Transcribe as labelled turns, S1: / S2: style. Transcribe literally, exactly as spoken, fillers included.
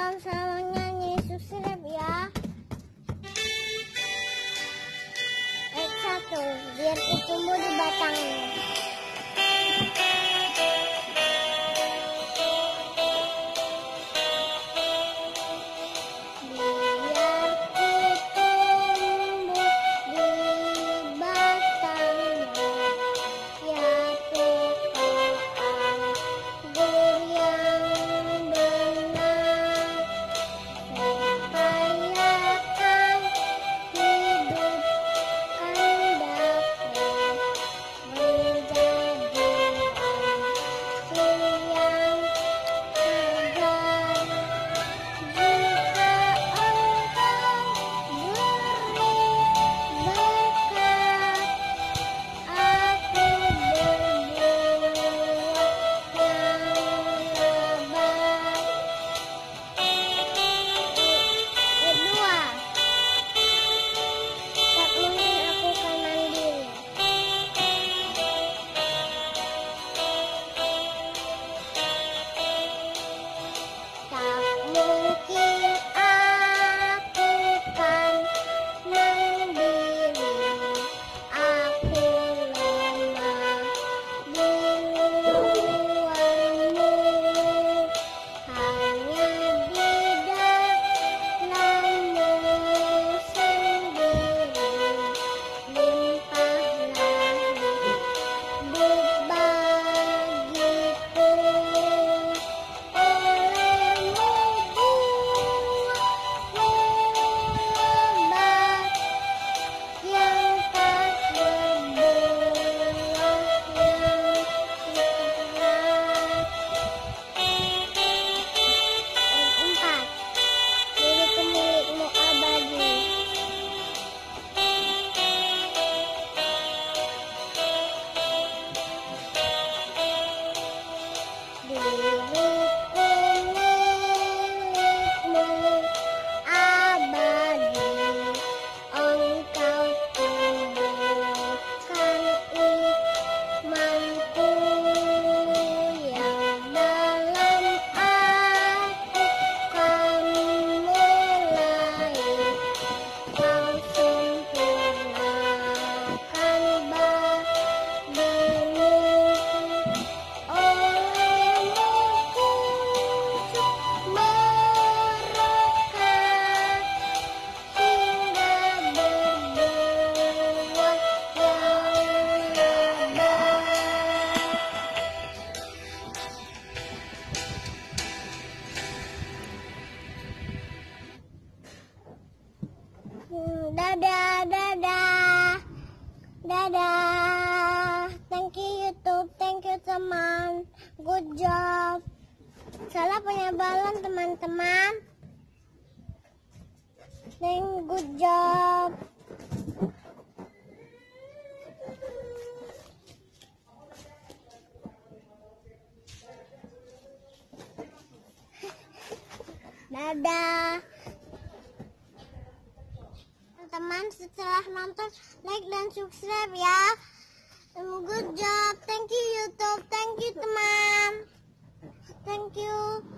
S1: salam-salam nyanyi subscribe ya. Ayat satu, biar ku tumbuh di batangMu. Dadah, dadah, dadah. Thank you YouTube, thank you teman. Good job. Salah punya balon teman-teman. Thank good job. Dadah. Teman, setelah nonton like dan subscribe ya. Good job. Thank you YouTube. Thank you teman. Thank you.